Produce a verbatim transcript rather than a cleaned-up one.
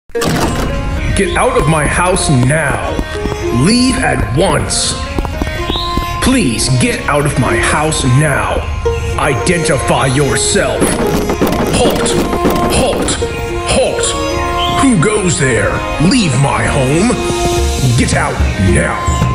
Get out of my house now. Leave at once. Please get out of my house now. Identify yourself. Halt! Halt! Halt! Who goes there? Leave my home. Get out now.